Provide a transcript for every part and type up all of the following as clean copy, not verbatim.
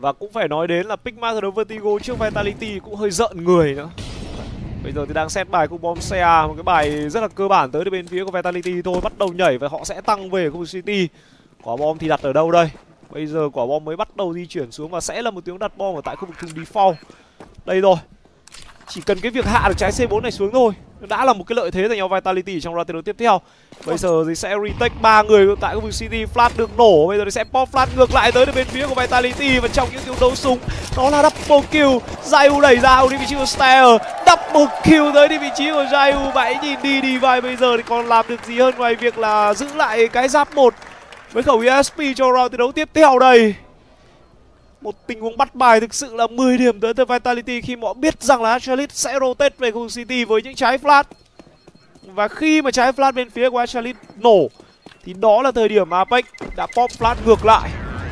Và cũng phải nói đến là pick map đấu Vertigo trước Vitality cũng hơi giận người nữa. Bây giờ thì đang set bài cùng Bombshell, một cái bài rất là cơ bản tới từ bên phía của Vitality thôi. Bắt đầu nhảy và họ sẽ tăng về khu vực City. Quả bom thì đặt ở đâu đây? Bây giờ quả bom mới bắt đầu di chuyển xuống và sẽ là một tiếng đặt bom ở tại khu vực thùng default. Đây rồi. Chỉ cần cái việc hạ được trái C4 này xuống thôi đã là một cái lợi thế dành cho Vitality trong round thi đấu tiếp theo. Bây giờ thì sẽ retake 3 người tại khu vực City. Flash được nổ. Bây giờ thì sẽ pop flash ngược lại tới bên phía của Vitality. Và trong những tiếng đấu súng đó là double kill. Zayu đẩy ra đi vị trí của Stair. Double kill tới đi vị trí của Zayu. Và hãy nhìn đi Divine bây giờ thì còn làm được gì hơn ngoài việc là giữ lại cái giáp 1 với khẩu ESP cho round thi đấu tiếp theo đây. Một tình huống bắt bài thực sự là 10 điểm tới từ Vitality khi họ biết rằng là Astralis sẽ rotate về khu City với những trái flash. Và khi mà trái flash bên phía của Astralis nổ thì đó là thời điểm Apex đã pop flash ngược lại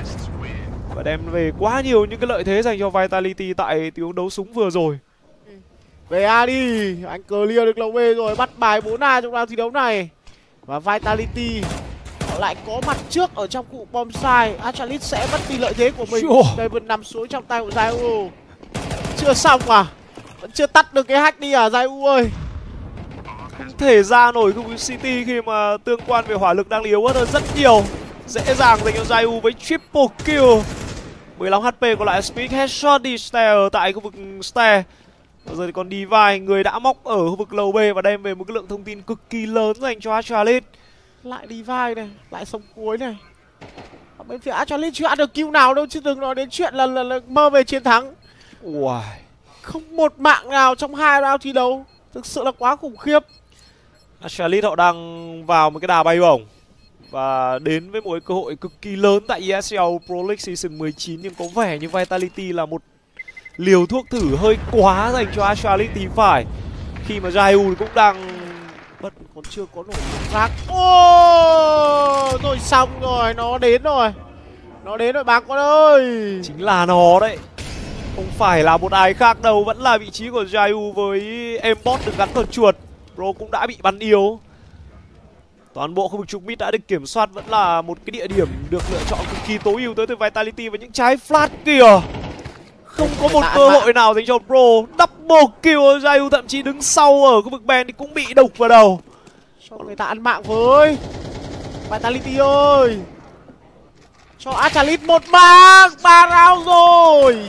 và đem về quá nhiều những cái lợi thế dành cho Vitality tại tiếng đấu súng vừa rồi. Về A đi, anh clear được lầu B rồi, bắt bài 4A trong round thi đấu này. Và Vitality lại có mặt trước ở trong cụ bombsite. Astralis sẽ mất đi lợi thế của mình. Đây vẫn nằm xuống trong tay của Zayu. Chưa xong à? Vẫn chưa tắt được cái hack đi à Zayu ơi? Không thể ra nổi khu vực City khi mà tương quan về hỏa lực đang yếu hơn rất nhiều. Dễ dàng dành cho Zayu với triple kill. 15 HP còn lại Speak headshot đi Stair tại khu vực Stair. Bây giờ thì còn Divine, người đã móc ở khu vực lầu B và đem về một cái lượng thông tin cực kỳ lớn dành cho Astralis. Lại Divine này, lại sống cuối này. Ở bên phía Astralis chưa ăn được kill nào đâu, chứ đừng nói đến chuyện là mơ về chiến thắng. Wow. Không một mạng nào trong 2 round thi đấu. Thực sự là quá khủng khiếp. Astralis họ đang vào một cái đà bay bổng và đến với một cái cơ hội cực kỳ lớn tại ESL Pro League Season 19. Nhưng có vẻ như Vitality là một liều thuốc thử hơi quá dành cho Astralis thì phải. Khi mà Zayu cũng đang vẫn còn chưa có nổi rác. Ô, rồi xong rồi, nó đến rồi. Nó đến rồi bác con ơi. Chính là nó đấy. Không phải là một ai khác đâu, vẫn là vị trí của Zayu với aimbot được gắn vào chuột. Pro cũng đã bị bắn yếu. Toàn bộ khu vực trục mid đã được kiểm soát, vẫn là một cái địa điểm được lựa chọn cực kỳ tối ưu tới từ Vitality. Và những trái flash kìa, không có một cơ hội nào dành cho Pro. Double kill, Zayu thậm chí đứng sau ở khu vực Ben thì cũng bị đục vào đầu. Cho người ta ăn mạng với Vitality ơi. Cho Astralis một mạng. 3 round rồi.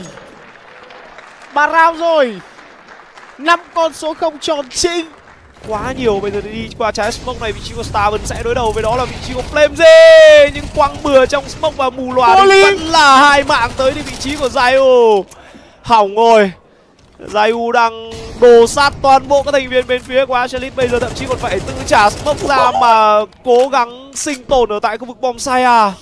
3 round rồi. 5 con số không tròn trinh. Quá nhiều. Bây giờ đi qua trái smoke này, vị trí của Star vẫn sẽ đối đầu với đó là vị trí của Flamesy. Nhưng quăng bừa trong smoke và mù loà vẫn là 2 mạng tới đi vị trí của Zayu. Hỏng rồi. Zayu đang đồ sát toàn bộ các thành viên bên phía của Astralis. Bây giờ thậm chí còn phải tự trả smoke ra mà cố gắng sinh tồn ở tại khu vực bombsite.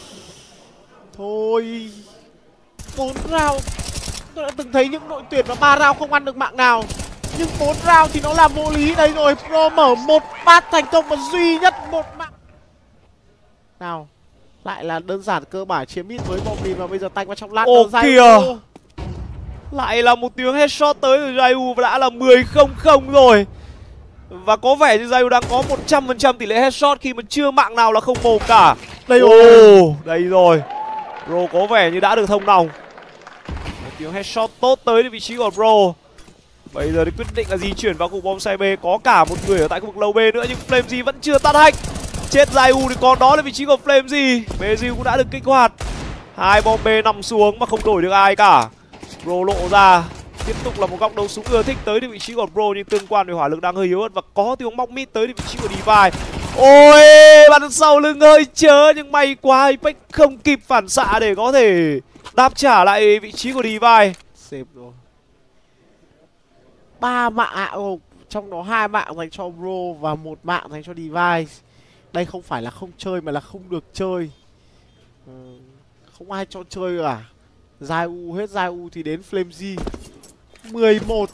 Thôi 4 round. Tôi đã từng thấy những đội tuyển mà 3 round không ăn được mạng nào. Nhưng 4 round thì nó là vô lý. Đây rồi, Pro mở một bát thành công và duy nhất một mạng. Nào, lại là đơn giản cơ bản chiếm mid với Bombin. Và bây giờ tanh vào trong lát. Ồ kìa, lại là một tiếng headshot tới từ Zayu và đã là 10-0-0 rồi. Và có vẻ như Zayu đang có 100% tỷ lệ headshot khi mà chưa mạng nào là không mồm cả. Đây rồi. Đây rồi. Pro có vẻ như đã được thông nòng. Một tiếng headshot tốt tới vị trí của Pro. Bây giờ thì quyết định là di chuyển vào khu bombsite B. Có cả một người ở tại khu vực lầu B nữa nhưng Flamesy vẫn chưa tắt hack. Chết Zayu thì còn đó là vị trí của Flamesy. Beziu cũng đã được kích hoạt. 2 bom B nằm xuống mà không đổi được ai cả. Pro lộ ra. Tiếp tục là một góc đấu súng ưa thích tới vị trí của Pro nhưng tương quan về hỏa lực đang hơi yếu hơn. Và có tiếng móc mid tới vị trí của Divine. Ôi, bắn sau lưng hơi chớ nhưng may quá Apex không kịp phản xạ để có thể đáp trả lại vị trí của Divine. Xếp rồi. 3 mạng trong đó 2 mạng dành cho Pro và 1 mạng dành cho Device. Đây không phải là không chơi mà là không được chơi. Không ai cho chơi cả. Zayu hết Zayu thì đến Flamesy. 11.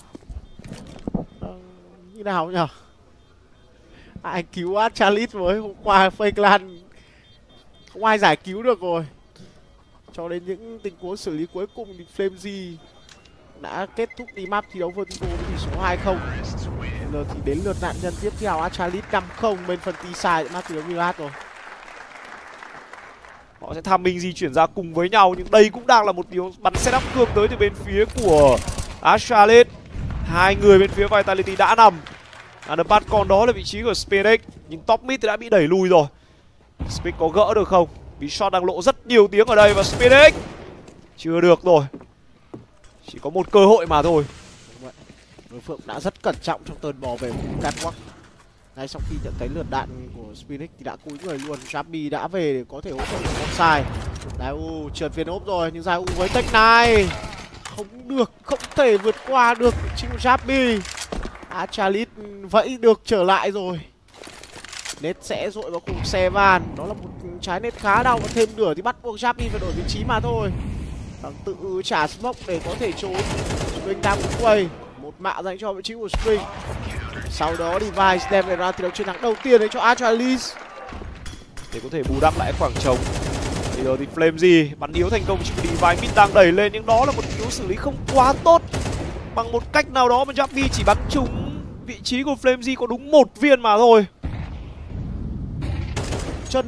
Như nào nhỉ? Anh cứu Astralis với hôm qua Fake Lan không ai giải cứu được rồi. Cho đến những tình huống xử lý cuối cùng thì Flamesy đã kết thúc đi map thi đấu Vertigo với tỷ số 2-0. Giờ thì đến lượt nạn nhân tiếp theo, Astralis 5-0 bên phần T-side map thi đấu Milat rồi. Họ sẽ tham minh di chuyển ra cùng với nhau, nhưng đây cũng đang là một điều bắn setup cương tới từ bên phía của Astralis. Hai người bên phía Vitality đã nằm. Underpass còn đó là vị trí của Spirit, nhưng top mid thì đã bị đẩy lùi rồi. Spirit có gỡ được không? Vì shot đang lộ rất nhiều tiếng ở đây và Spirit chưa được rồi. Chỉ có một cơ hội mà thôi. Đối phương đã rất cẩn trọng trong tờn bò về khu catwalk. Ngay sau khi nhận thấy lượt đạn của Spirit thì đã cúi người luôn. Jabi đã về để có thể hỗ trợ offside. Daiu trượt viên ốp rồi, nhưng Daiu với tech này không được, không thể vượt qua được chính của Jabi. Astralis vẫy được trở lại rồi. Nết sẽ dội vào khu vực xe van. Đó là một trái nết khá đau, và thêm nửa thì bắt buộc Jabi phải đổi vị trí mà thôi. Thằng tự trả smoke để có thể trốn. Spring đang một quay, một mạ dành cho vị trí của Spring. Sau đó Device đem về ra tỷ lệ chiến thắng đầu tiên đấy cho Astralis để có thể bù đắp lại khoảng trống. Bây giờ thì Flamzy bắn yếu thành công cho Device, mid đang đẩy lên, nhưng đó là một yếu xử lý không quá tốt. Bằng một cách nào đó mà Jabi chỉ bắn trúng vị trí của Flamzy có đúng một viên mà thôi. Chân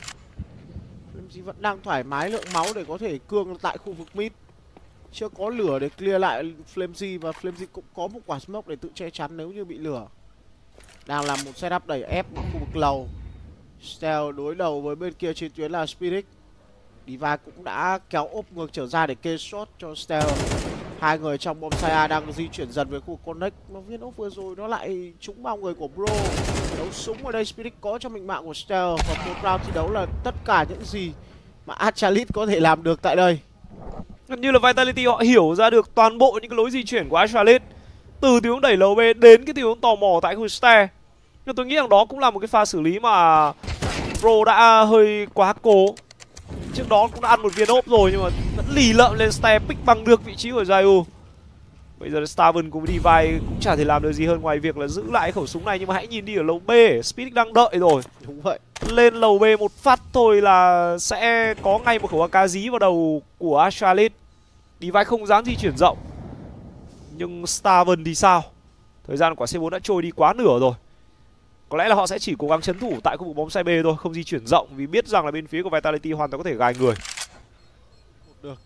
Flamzy vẫn đang thoải mái lượng máu để có thể cương tại khu vực mid. Chưa có lửa để clear lại Flamzy, và Flamzy cũng có một quả smoke để tự che chắn nếu như bị lửa. Đang làm một setup đẩy ép ở khu vực lầu. Stell đối đầu với bên kia trên tuyến là Spirit. Diva cũng đã kéo ốp ngược trở ra để kê shot cho Stell. Hai người trong bom A đang di chuyển dần về khu connect. Mà viên ốp vừa rồi nó lại trúng vào người của Bro. Đấu súng ở đây Spirit có cho mệnh mạng của Stell. Và một round thi đấu là tất cả những gì mà Astralis có thể làm được tại đây. Gần như là Vitality họ hiểu ra được toàn bộ những cái lối di chuyển của Astralis, từ tình huống đẩy lầu B đến cái tình huống tò mò tại khu stair. Nhưng tôi nghĩ rằng đó cũng là một cái pha xử lý mà Pro đã hơi quá cố. Trước đó cũng đã ăn một viên ốp rồi nhưng mà vẫn lì lợm lên stair, pick bằng được vị trí của Zayu. Bây giờ Starvin cùng Divide cũng chả thể làm được gì hơn ngoài việc là giữ lại khẩu súng này. Nhưng mà hãy nhìn đi ở lầu B, Spirit đang đợi rồi. Đúng vậy. Lên lầu B một phát thôi là sẽ có ngay một khẩu AK dí vào đầu của Astralis. Divide không dám di chuyển rộng. Nhưng Starvin thì sao? Thời gian của C4 đã trôi đi quá nửa rồi. Có lẽ là họ sẽ chỉ cố gắng trấn thủ tại khu vực bóng sai B thôi, không di chuyển rộng, vì biết rằng là bên phía của Vitality hoàn toàn có thể gài người. Được.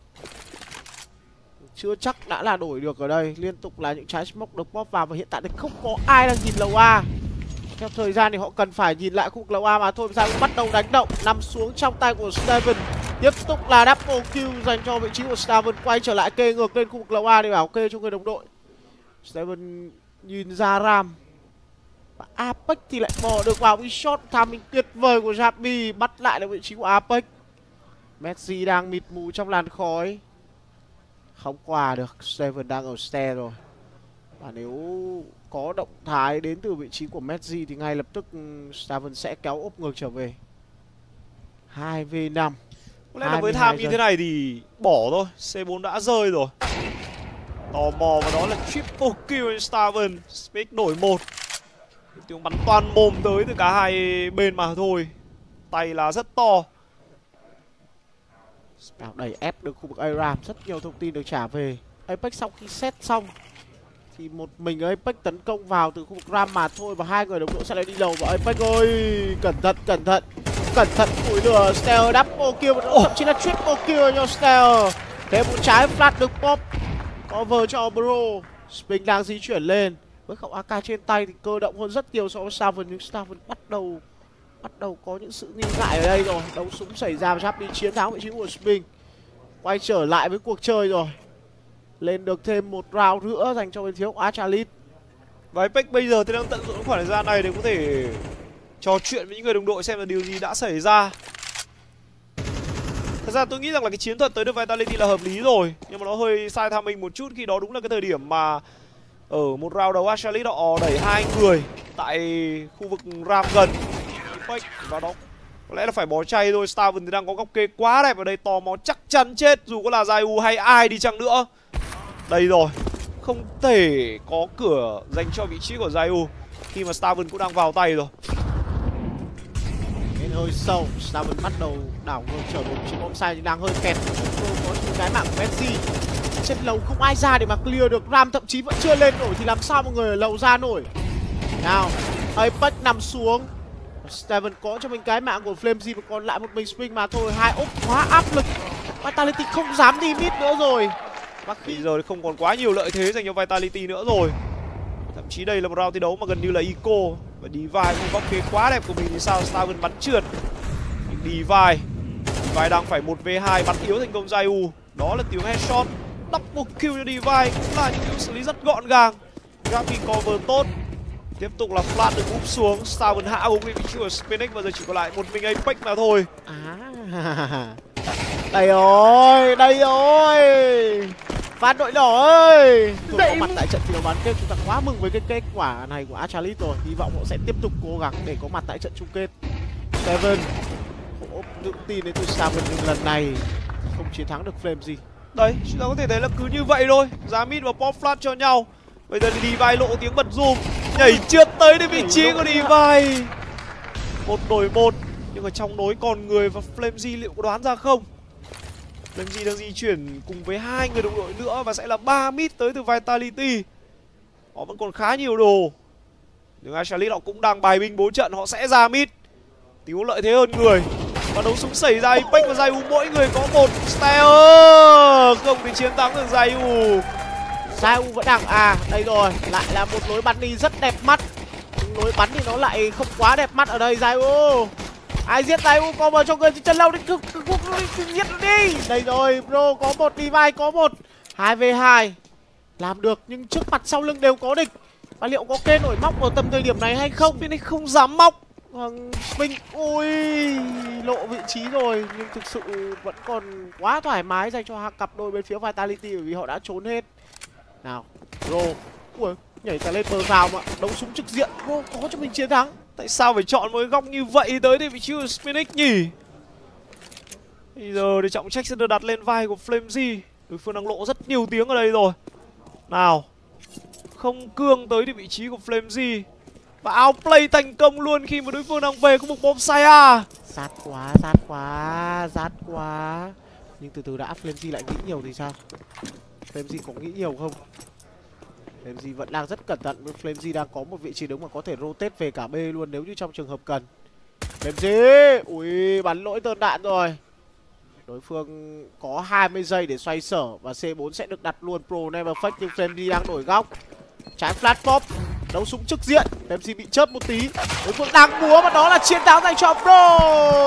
Chưa chắc đã là đổi được ở đây. Liên tục là những trái smoke được pop vào, và hiện tại thì không có ai đang nhìn lầu A. Theo thời gian thì họ cần phải nhìn lại khu vực lầu A mà thôi. Sao cũng bắt đầu đánh động, nằm xuống trong tay của Steven. Tiếp tục là double kill dành cho vị trí của Steven. Quay trở lại kê ngược lên khu vực lầu A để bảo kê cho người đồng đội. Steven nhìn ra Ram. Và Apex thì lại bỏ được vào cái shot timing tuyệt vời của Jabi, bắt lại được vị trí của Apex. Messi đang mịt mù trong làn khói, không qua được. Steven đang ở stair rồi, và nếu có động thái đến từ vị trí của Messi thì ngay lập tức Steven sẽ kéo ốp ngược trở về. 2v5. Có lẽ là với tham như thế này thì bỏ thôi, C4 đã rơi rồi. Tò mò và đó là triple kill Steven. Speak đổi 1. Tiếng bắn toàn mồm tới từ cả hai bên mà thôi. Tay là rất to. Nào đẩy ép được khu vực Aram. Rất nhiều thông tin được trả về. Apex sau khi set xong thì một mình Apex tấn công vào từ khu vực Ram mà thôi, và hai người đồng đội sẽ lại đi đầu. Và Apex ơi, cẩn thận, cẩn thận, cẩn thận, củi lửa. Stell double kill, thậm chí là triple kill cho Stell. Thêm một trái flash được pop, cover cho Bro. Spring đang di chuyển lên với khẩu AK trên tay thì cơ động hơn rất nhiều so với Starvin, nhưng Starvin bắt đầu có những sự nghi ngại ở đây rồi. Đấu súng xảy ra và Jabi chiến thắng vị trí của Spring. Quay trở lại với cuộc chơi rồi. Lên được thêm một round nữa dành cho bên phía của Astralis. Và Apex bây giờ thì đang tận dụng khoảng thời gian này để có thể trò chuyện với những người đồng đội xem là điều gì đã xảy ra. Thật ra tôi nghĩ rằng là cái chiến thuật tới được Vitality là hợp lý rồi, nhưng mà nó hơi sai timing một chút, khi đó đúng là cái thời điểm mà ở một round đầu Astralis họ đẩy hai người tại khu vực Ram gần. Apex vào đó có lẽ là phải bỏ chay thôi. Starvin thì đang có góc kê quá đẹp ở đây, tò mò chắc chắn chết dù có là Zayu hay ai đi chăng nữa. Đây rồi, không thể có cửa dành cho vị trí của Zayu khi mà Starvin cũng đang vào tay rồi. Đến hơi sâu, Starvin bắt đầu đảo ngược trở về chiếc bom sai, nhưng đang hơi kẹt. Có những cái mạng của Messi. Trên lầu không ai ra để mà clear được. Ram thậm chí vẫn chưa lên nổi thì làm sao một người ở lầu ra nổi. Nào, Apex nằm xuống. Steven có cho mình cái mạng của Flamesy và còn lại một mình Spring mà thôi. Hai ốp quá áp lực, Vitality không dám đi mid nữa rồi. Và bây giờ thì không còn quá nhiều lợi thế dành cho Vitality nữa rồi. Thậm chí đây là một round thi đấu mà gần như là eco. Và Divide không góc kế quá đẹp của mình thì sao Steven bắn trượt. Divide đang phải 1v2 bắn yếu thành công Zayu. Đó là tiếng headshot. Double kill cho Divide cũng là những tiếng xử lý rất gọn gàng. Gabi cover tốt. Tiếp tục là flash được úp xuống. Steven hạ gục vị trí của Spinix và giờ chỉ còn lại một mình Apex mà thôi. Đây rồi, đây rồi. Phát đội đỏ ơi. Tôi có mặt tại trận thi đấu bán kết, chúng ta quá mừng với cái kết quả này của Astralis rồi. Hy vọng họ sẽ tiếp tục cố gắng để có mặt tại trận chung kết. Steven tự tin đến từ Steven nhưng lần này không chiến thắng được Flamesy. Đấy, chúng ta có thể thấy là cứ như vậy thôi. Giá mid và pop flash cho nhau. Bây giờ thì Divide lộ tiếng bật dùm. Nhảy trượt tới đến vị trí của Divide. 1 đổi 1. Nhưng ở trong đối còn người và Flamesy liệu có đoán ra không? Flamesy đang di chuyển cùng với 2 người đồng đội nữa và sẽ là 3 mid tới từ Vitality. Họ vẫn còn khá nhiều đồ. Nhưng Astralis họ cũng đang bài binh bố trận, họ sẽ ra mid. Tiếu lợi thế hơn người. Và đấu súng xảy ra, Apex và Zayu mỗi người có một Stair. Không thể chiến thắng được Zayu. Zayu vẫn đang đây rồi, lại là một lối bắn đi rất đẹp mắt. Lối bắn thì nó lại không quá đẹp mắt ở đây. Zayu, ai giết Zayu cover cho người chân lâu đi, giết nó đi. Đây rồi, bro có một Divide, có một 2v2 làm được nhưng trước mặt sau lưng đều có địch. Và liệu có kê nổi móc ở tầm thời điểm này hay không? Bên này không dám móc. Mình ui lộ vị trí rồi nhưng thực sự vẫn còn quá thoải mái dành cho cặp đôi bên phía Vitality bởi vì họ đã trốn hết. Nào, Bro, ui nhảy cả lên bờ vào mà đấu súng trực diện, Bro có cho mình chiến thắng. Tại sao phải chọn một cái góc như vậy tới để vị trí của Spinix nhỉ? Bây giờ thì trọng trách sẽ được đặt lên vai của Flamesy. Đối phương đang lộ rất nhiều tiếng ở đây rồi. Nào, không cương tới thì vị trí của Flamesy. Và outplay thành công luôn khi mà đối phương đang về khu vực Bonsai. Sát quá. Nhưng từ từ đã, Flamesy lại nghĩ nhiều thì sao? Flamesy có nghĩ nhiều không? Flamesy vẫn đang rất cẩn thận. Flamesy đang có một vị trí đứng mà có thể rotate về cả B luôn nếu như trong trường hợp cần. Flamesy, ui bắn lỗi tơn đạn rồi. Đối phương có 20 giây để xoay sở và C4 sẽ được đặt luôn Pro Never Fake nhưng Flamesy đang đổi góc. Trái flash pop, đấu súng trực diện, Flamesy bị chớp một tí. Đối phương đang múa và đó là chiến thắng dành cho Pro.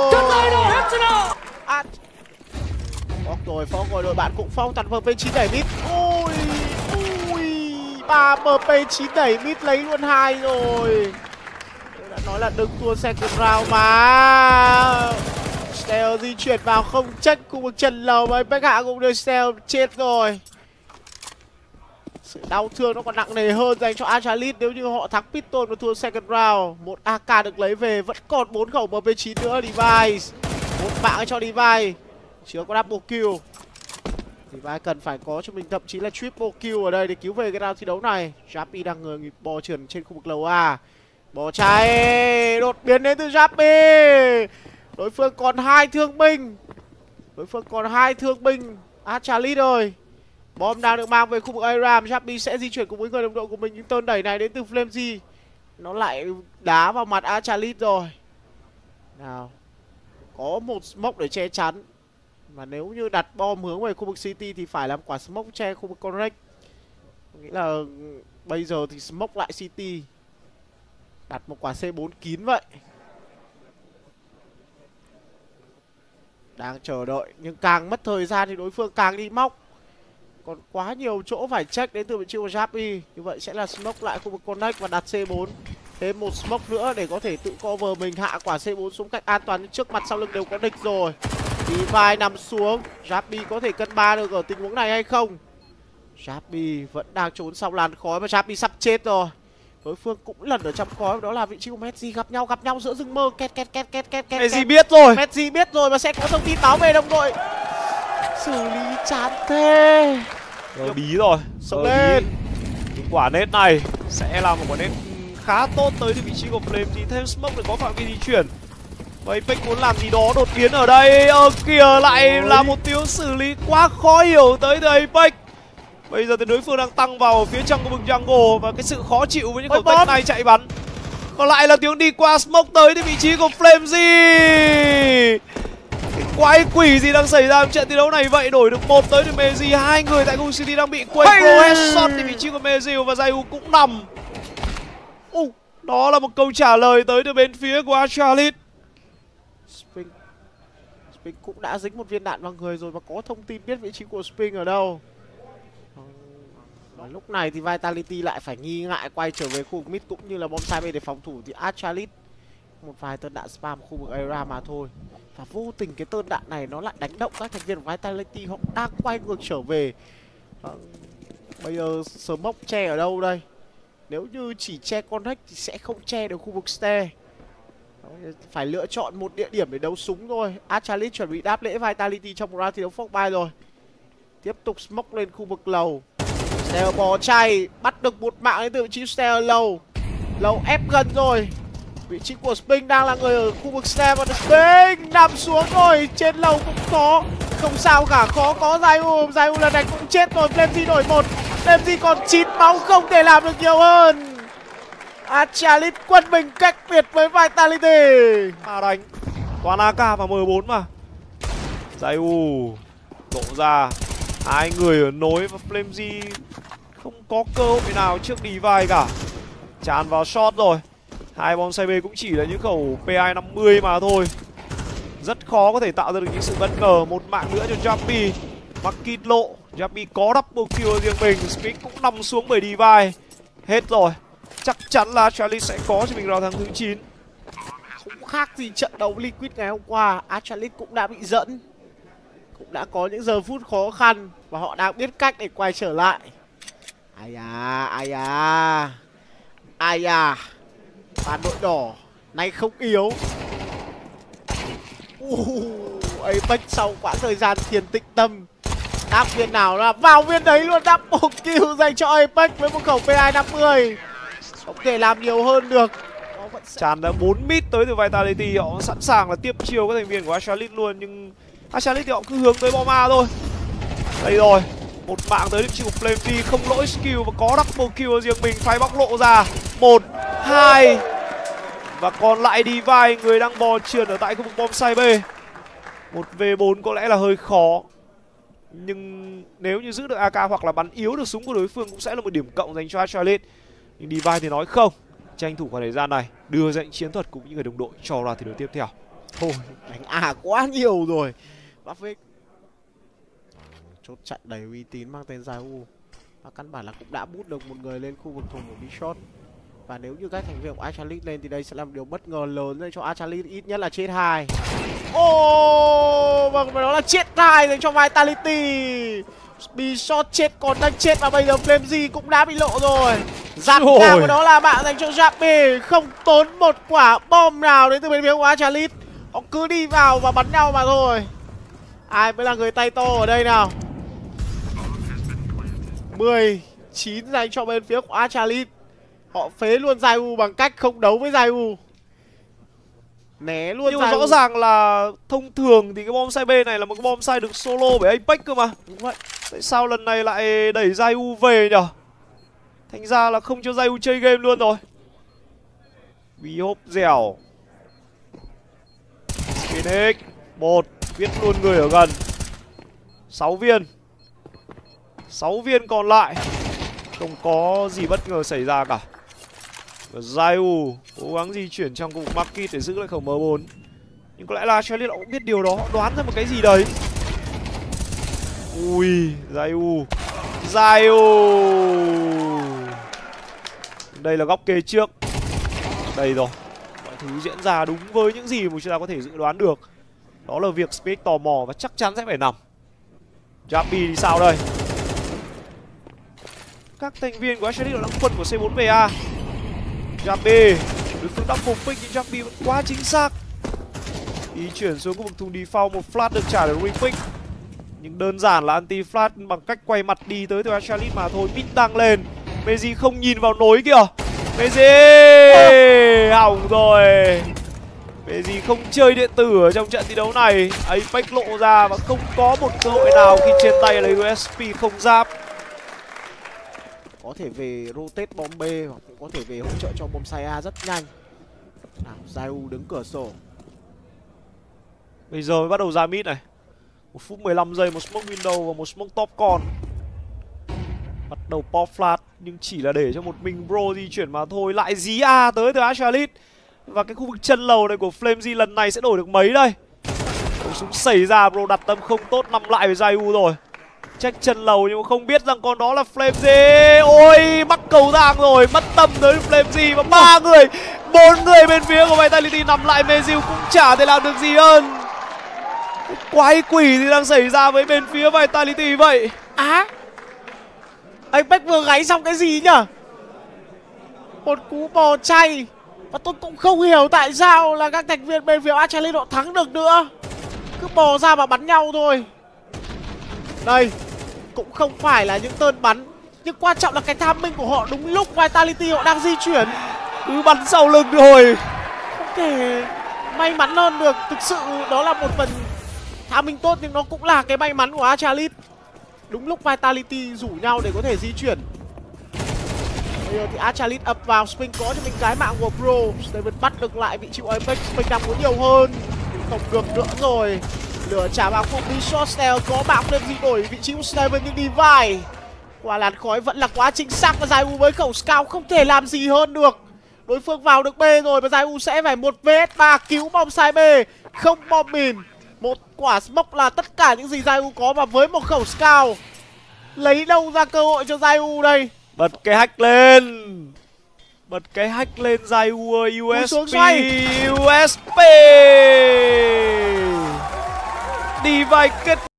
Phóc rồi, đội bạn cũng phong tặng MP9 đẩy mid. Ui 3 MP9 đẩy mid lấy luôn 2 rồi. Tôi đã nói là đừng thua second round mà. Steel di chuyển vào không check khu vực trần lầu mà Apex hạ cũng đưa Steel chết rồi. Sự đau thương nó còn nặng nề hơn dành cho Astralis nếu như họ thắng Piston và thua second round. Một AK được lấy về, vẫn còn 4 khẩu MP9 nữa. Device, một mạng cho Device, chưa có double kill. Device cần phải có cho mình thậm chí là triple kill ở đây để cứu về cái round thi đấu này. Jappy đang người bò trườn trên khu vực lầu A, bỏ chạy đột biến đến từ Jappy. Đối phương còn 2 thương binh. Astralis rồi. Bom đang được mang về khu vực Aram. Jappy sẽ di chuyển cùng với người đồng đội của mình. Nhưng tên đẩy này đến từ Flamesy nó lại đá vào mặt Astralis rồi. Nào, có một smoke để che chắn. Mà nếu như đặt bom hướng về khu vực City thì phải làm quả smoke che khu vực Connect. Nghĩ là bây giờ thì smoke lại City, đặt một quả C4 kín vậy. Đang chờ đợi nhưng càng mất thời gian thì đối phương càng đi móc. Còn quá nhiều chỗ phải check đến từ vị trí của Jappy. Như vậy sẽ là smoke lại khu vực Connect và đặt C4. Thêm một smoke nữa để có thể tự cover mình, hạ quả C4 xuống cạnh an toàn. Trước mặt sau lưng đều có địch rồi. Divide nằm xuống. Jappy có thể cân ba được ở tình huống này hay không? Jappy vẫn đang trốn sau làn khói và Jappy sắp chết rồi. Đối phương cũng lần ở trong khói, đó là vị trí của Messi gặp nhau giữa rừng mơ. Messi biết rồi. Messi biết rồi và sẽ có thông tin báo về đồng đội. Xử lý chán thế. Rồi bí rồi. Sống lên. Cái quả nét này sẽ là một quả nét khá tốt tới từ vị trí của Flamesy. Thêm smoke để có phạm vi di chuyển. Và Apex muốn làm gì đó đột biến ở đây. Kìa lại là một tiếng xử lý quá khó hiểu tới từ Apex. Bây giờ thì đối phương đang tăng vào phía trong của vực jungle và cái sự khó chịu với những khẩu tech này chạy bắn. Còn lại là tiếng đi qua smoke tới thì vị trí của Flamesy. Cái quái quỷ gì đang xảy ra trong trận thi đấu này vậy? Đổi được 1 tới từ Mezi. Hai người tại khu city đang bị quay pro headshot thì vị trí của Mezi và Zayu cũng nằm. Đó là một câu trả lời tới từ bên phía của Astralis. Spring cũng đã dính một viên đạn vào người rồi và có thông tin biết vị trí của Spring ở đâu. Và lúc này thì Vitality lại phải nghi ngại quay trở về khu vực mid cũng như là bombsite B để phòng thủ thì Astralis một vài tên đạn spam khu vực Era mà thôi. Và vô tình cái tên đạn này nó lại đánh động các thành viên của Vitality, họ đang quay ngược trở về. Bây giờ smoke che ở đâu đây? Nếu như chỉ che connect thì sẽ không che được khu vực stair. Phải lựa chọn một địa điểm để đấu súng thôi. Astralis chuẩn bị đáp lễ Vitality trong một round thi đấu Fogby rồi. Tiếp tục smoke lên khu vực lầu. Stair bỏ chạy, bắt được một mạng đến từ vị trí stair lầu. Lầu ép gần rồi. Vị trí của Spring đang là người ở khu vực stair và Spring nằm xuống rồi. Trên lầu cũng có. Không sao cả, khó có Zayu. Zayu lần này cũng chết rồi. Flamesy đổi 1. Flamesy còn 9 máu, không thể làm được nhiều hơn. Astralis quân mình cách biệt với Vitality. Mà đánh toàn AK và M4 mà. Zayu lộ ra. Hai người ở nối và Flamesy không có cơ hội nào trước Divide cả. Tràn vào shot rồi. Hai bombsite B cũng chỉ là những khẩu PI-50 mà thôi. Rất khó có thể tạo ra được những sự bất ngờ. Một mạng nữa cho Jumpy. Market lộ. Jumpy có double kill riêng mình. Speak cũng nằm xuống bởi Divide. Hết rồi. Chắc chắn là Astralis sẽ có cho mình round thắng thứ 9. Không khác gì trận đấu Liquid ngày hôm qua. Astralis cũng đã bị dẫn, cũng đã có những giờ phút khó khăn và họ đang biết cách để quay trở lại. Ai da, Bàn đội đỏ nay không yếu. Apex sau quãng thời gian thiền tĩnh tâm, đáp viên nào là vào viên đấy luôn. Double kill dành cho Apex với một khẩu PI-50. Không thể làm nhiều hơn được. Tràn đã 4 mid tới từ Vitality. Họ sẵn sàng là tiếp chiêu các thành viên của Astralis luôn. Nhưng Astralis thì họ cứ hướng tới Bomba thôi. Đây rồi. Một mạng tới điểm chiêu của Flamesy. Không lỗi skill và có double kill riêng mình. Phải bóc lộ ra 1, 2. Và còn lại Divide, người đang bò trườn ở tại khu vực bombsite B. 1v4 có lẽ là hơi khó. Nhưng nếu như giữ được AK hoặc là bắn yếu được súng của đối phương cũng sẽ là một điểm cộng dành cho Astralis. Nhưng Divide thì nói không. Tranh thủ khoảng thời gian này, đưa ra những chiến thuật cùng những người đồng đội cho ra thi đấu tiếp theo. Thôi, đánh quá nhiều rồi. Buffett chốt chặn đầy uy tín mang tên Zayu. Và căn bản là cũng đã bút được một người lên khu vực thùng của Bishop. Và nếu như các thành viên của Astralis lên thì đây sẽ là một điều bất ngờ lớn lên cho Astralis, ít nhất là chết 2. Vâng, và đó là chết 2 dành cho Vitality. Bishop chết, còn đang chết và bây giờ Flamesy cũng đã bị lộ rồi. Giặt ra của đó là mạng dành cho Jappy. Không tốn một quả bom nào đến từ bên phía của Astralis. Họ cứ đi vào và bắn nhau mà thôi. Ai mới là người tay to ở đây nào? 19 dành cho bên phía của Astralis. Họ phế luôn Zayu bằng cách không đấu với Zayu. Né luôn. Nhưng mà rõ ràng là thông thường thì cái bombsite B này là một cái bombsite được solo bởi Apex cơ mà. Đúng vậy. Tại sao lần này lại đẩy Zayu về nhở? Thành ra là không cho Zayu chơi game luôn rồi. Vì hốp dẻo. Phoenix 1. Viết luôn người ở gần. 6 viên. 6 viên còn lại. Không có gì bất ngờ xảy ra cả. Zayu cố gắng di chuyển trong khu vực market để giữ lại khẩu M4. Nhưng có lẽ là Astralis cũng biết điều đó. Họ đoán ra một cái gì đấy. Ui, Zayu. Đây là góc kê trước. Đây rồi. Mọi thứ diễn ra đúng với những gì mà chúng ta có thể dự đoán được. Đó là việc Space tò mò và chắc chắn sẽ phải nằm. Jappy thì sao đây? Các thành viên của Astralis đang quân của C4VA. Jappy, đối phương đã phục pick nhưng Jappy vẫn quá chính xác. Đi chuyển xuống khu vực thùng default, một flash được trả để repick. Nhưng đơn giản là anti-flash bằng cách quay mặt đi tới từ Astralis mà thôi. Mid tăng lên. Mezi không nhìn vào nối kìa. Mezi hỏng rồi. Mezi không chơi điện tử ở trong trận thi đấu này. Apex lộ ra và không có một cơ hội nào khi trên tay lấy USP không giáp. Có thể về rotate bomb B hoặc cũng có thể về hỗ trợ cho bombsite A rất nhanh. Zayu đứng cửa sổ. Bây giờ mới bắt đầu ra mid này. 1 phút 15 giây, một smoke window và một smoke top con. Bắt đầu pop flash nhưng chỉ là để cho một mình Bro di chuyển mà thôi. Lại dí A tới từ Astralis. Và cái khu vực chân lầu này của Flamesy lần này sẽ đổi được mấy đây? Ôi, súng xảy ra, Bro đặt tâm không tốt, nằm lại với Zayu rồi. Check chân lầu nhưng mà không biết rằng con đó là Flamesy. Ôi, mắc cầu thang rồi, mất tâm tới Flamesy. Và 3 người, 4 người bên phía của Vitality nằm lại. Mezil cũng chả thể làm được gì hơn. Cái quái quỷ thì đang xảy ra với bên phía Vitality vậy? Apex vừa gáy xong cái gì nhở? Một cú bò chay. Và tôi cũng không hiểu tại sao là các thành viên bên phía Astralis họ thắng được nữa. Cứ bò ra mà bắn nhau thôi. Đây, cũng không phải là những tên bắn, nhưng quan trọng là cái timing của họ đúng lúc Vitality họ đang di chuyển. Cứ bắn sau lưng thôi. Không thể may mắn hơn được. Thực sự đó là một phần timing tốt nhưng nó cũng là cái may mắn của Astralis. Đúng lúc Vitality rủ nhau để có thể di chuyển. Bây giờ thì Astralis ập vào, Spink có cho mình cái mạng của Bro. Steven bắt được lại vị trí của Apex. Spink đang muốn nhiều hơn, không được nữa rồi. Lửa trả vào không đi short style, có mạng lên gì đổi vị trí của Steven nhưng đi vai. Quả làn khói vẫn là quá chính xác và Zayu với khẩu scout không thể làm gì hơn được. Đối phương vào được B rồi và Zayu sẽ phải 1 vs 3 cứu bom sai B. Không bom mìn. Một quả smoke là tất cả những gì Zayu có và với một khẩu scout. Lấy đâu ra cơ hội cho Zayu đây? Bật cái hack lên. Bật cái hack lên Zayu ơi. USP. USP. Đi vai kết